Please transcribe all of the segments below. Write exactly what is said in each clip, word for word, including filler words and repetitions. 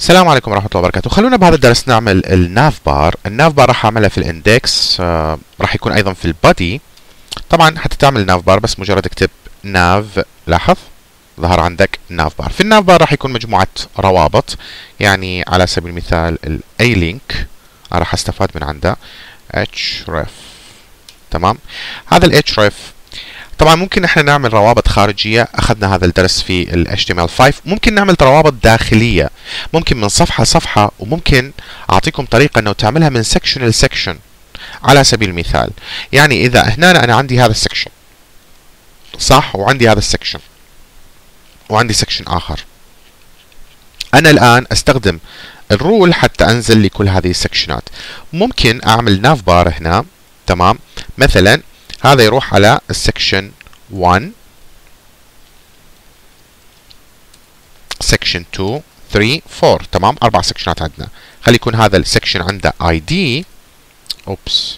السلام عليكم ورحمة الله وبركاته. خلونا بهذا الدرس نعمل الناف بار. الناف بار راح اعملها في الاندكس، آه راح يكون ايضا في البادي. طبعا حتى تعمل ناف بار بس مجرد اكتب ناف، لاحظ ظهر عندك ناف بار. في الناف بار راح يكون مجموعة روابط، يعني على سبيل المثال الاي لينك انا راح استفاد من عنده href. تمام، هذا الhref طبعا ممكن احنا نعمل روابط خارجيه، اخذنا هذا الدرس في ال إتش تي إم إل خمسة. ممكن نعمل روابط داخليه، ممكن من صفحه لصفحه، وممكن اعطيكم طريقه انه تعملها من سكشن لسكشن. على سبيل المثال يعني اذا هنا انا عندي هذا السكشن صح، وعندي هذا السكشن وعندي سكشن اخر، انا الان استخدم الرول حتى انزل لي كل هذه السكشنات. ممكن اعمل ناف بار هنا، تمام، مثلا هذا يروح على السكشن واحد، سكشن اثنين، ثلاثة، أربعة. تمام، اربع سكشنات عندنا. خلي يكون هذا السكشن عنده اي دي، اوبس،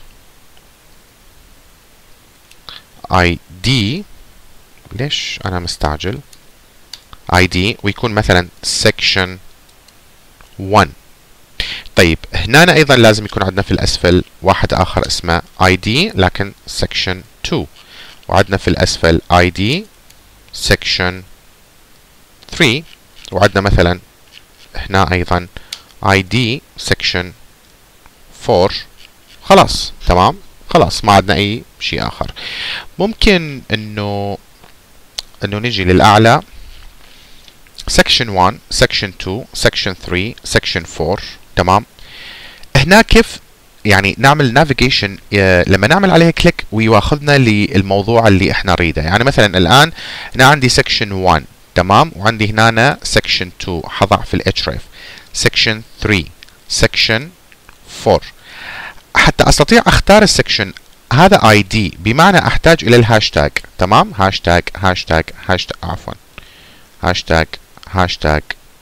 اي دي، ليش انا مستعجل، اي دي، ويكون مثلا سكشن واحد. طيب هنا ايضا لازم يكون عندنا في الاسفل واحد اخر اسمه اي دي لكن سكشن اثنين، وعندنا في الاسفل اي دي سكشن ثلاثة، وعندنا مثلا هنا ايضا اي دي سكشن أربعة. خلاص تمام، خلاص ما عندنا اي شيء اخر. ممكن انه انه نجي للاعلى سكشن واحد، سكشن اثنين، سكشن ثلاثة، سكشن أربعة. تمام، هنا كيف يعني نعمل نافيجيشن لما نعمل عليها كليك ويواخذنا للموضوع اللي احنا نريده. يعني مثلا الان هنا عندي سكشن واحد، تمام، وعندي هنا سكشن اثنين حضع في الhref، سكشن ثلاثة، سكشن أربعة. حتى استطيع اختار السكشن هذا اي دي، بمعنى احتاج الى الهاشتاج. تمام، هاشتاج هاشتاج هاشتاج عفوا هاشتاج هاشتاج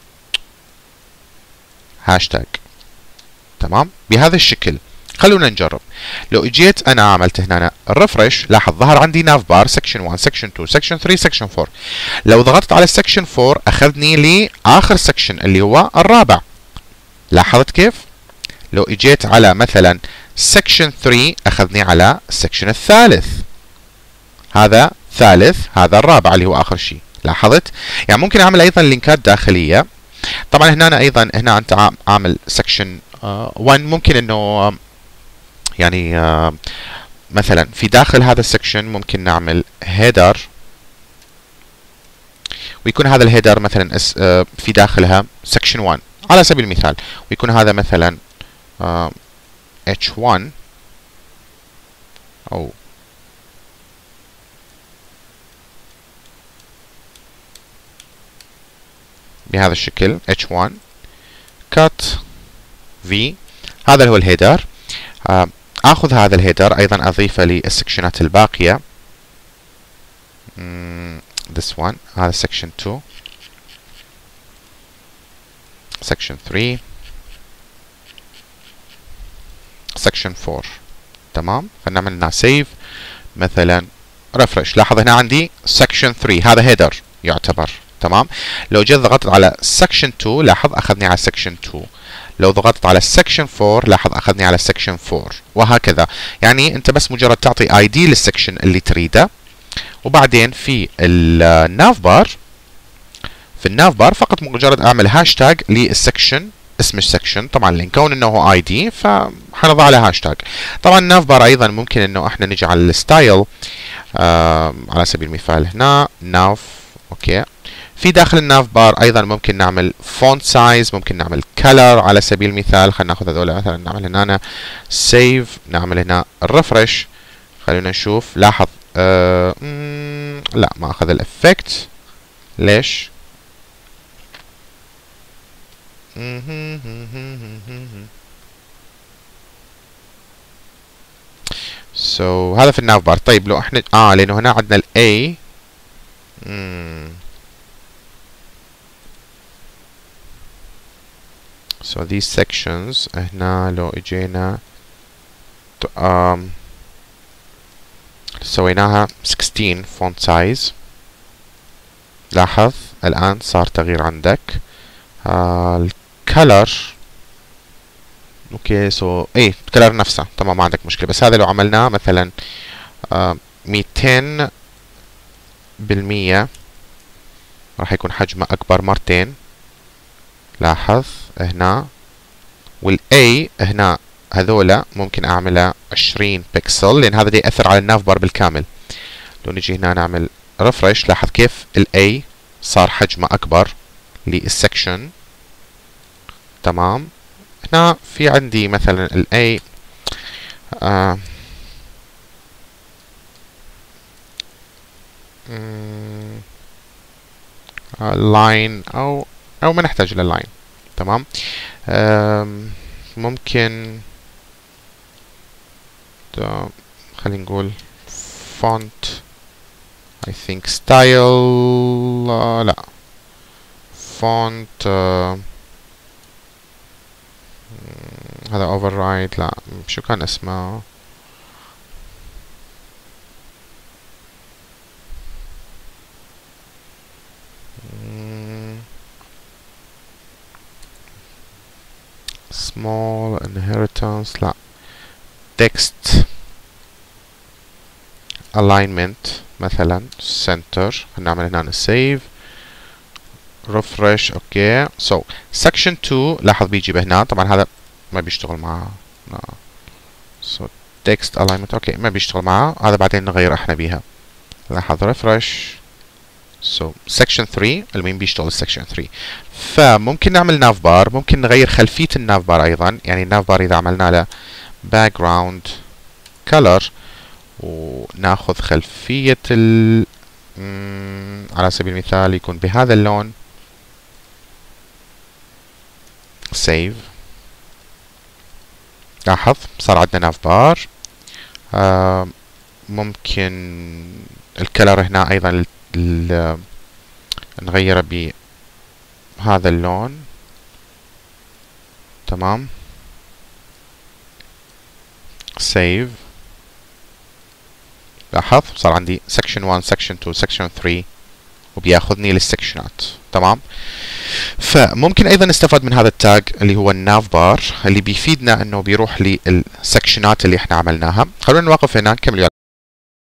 هاشتاج. تمام، بهذا الشكل. خلونا نجرب. لو اجيت انا عملت هنا الريفرش، لاحظ ظهر عندي ناف بار سكشن واحد، سكشن اثنين، سكشن ثلاثة، سكشن أربعة. لو ضغطت على السكشن أربعة اخذني لاخر سكشن اللي هو الرابع. لاحظت كيف؟ لو اجيت على مثلا سكشن ثلاثة اخذني على السكشن الثالث، هذا ثالث، هذا الرابع اللي هو اخر شيء. لاحظت؟ يعني ممكن اعمل ايضا لينكات داخليه. طبعا هنا أنا ايضا هنا انت عامل سكشن واحد، ممكن انه يعني uh, مثلا في داخل هذا السكشن ممكن نعمل هيدر، ويكون هذا الهيدر مثلا uh, في داخلها سكشن واحد على سبيل المثال، ويكون هذا مثلا uh, إتش واحد او بهذا الشكل إتش واحد كات في. هذا هو الهيدر. آه اخذ هذا الهيدر ايضا اضيفه للسكشنات الباقيه. this one، هذا سكشن اثنين، سكشن ثلاثة، سكشن أربعة. تمام، خلينا نعمل لنا سيف مثلا ريفرش. لاحظ هنا عندي سكشن ثلاثة، هذا هيدر يعتبر. تمام، لو جيت ضغطت على سكشن اثنين لاحظ اخذني على سكشن اثنين، لو ضغطت على السكشن أربعة لاحظ اخذني على السكشن أربعة، وهكذا. يعني انت بس مجرد تعطي اي دي للسكشن اللي تريده، وبعدين في الناف بار، في الناف بار فقط مجرد اعمل هاشتاج للسكشن، اسم السكشن طبعا لان كون انه هو اي دي فحنضع له هاشتاج. طبعا الناف بار ايضا ممكن انه احنا نجي على الستايل، آه على سبيل المثال هنا ناف، اوكي. في داخل الناف بار ايضا ممكن نعمل فونت سايز، ممكن نعمل كلر على سبيل المثال. خلينا ناخذ هذول مثلا، نعمل هنا سيف، نعمل هنا الريفرش. خلينا نشوف. لاحظ آه لا ما اخذ الافكت، ليش؟ سو so, هذا في الناف بار. طيب لو احنا اه لانه هنا عندنا الاي، so these sections هنا لو اجينا um, سويناها ستة عشر font size، لاحظ الآن صار تغيير عندك. آه color اوكي سو ايه color نفسها تمام ما عندك مشكلة. بس هذا لو عملناه مثلا آه ميتين بالمية راح يكون حجمه اكبر مرتين. لاحظ هنا والاي هنا هذولا ممكن اعملها عشرين بكسل لان هذا دي ياثر على الناف بار بالكامل. لو نجي هنا نعمل ريفرش لاحظ كيف الاي صار حجمه اكبر للسكشن. تمام. هنا في عندي مثلا الاي آه لاين او او ما نحتاج لللاين. تمام. ممكن خلينا نقول font I think style uh, لا font uh, هذا override لا شو كان اسمه small inheritance لا text alignment مثلا center. نعمل هنا save refresh اوكي. so section two لاحظ بيجي بهنا طبعا هذا ما بيشتغل معه no. so text alignment اوكي ما بيشتغل معه هذا بعدين نغير احنا بيها. لاحظ refresh so section three المين بيشتغل section three. فممكن نعمل ناف بار ممكن نغير خلفية الناف بار ايضا. يعني الناف بار اذا عملنا له background color وناخذ خلفية ال على سبيل المثال يكون بهذا اللون save. لاحظ صار عندنا ناف بار. آه ممكن الكلر هنا ايضا نغيره بهذا اللون. تمام. save. لاحظ صار عندي section one section two section three وبياخذني للسكشنات. تمام. فممكن ايضا نستفاد من هذا التاج اللي هو الناف بار اللي بيفيدنا انه بيروح للسكشنات اللي احنا عملناها. خلونا نوقف هنا نكمل.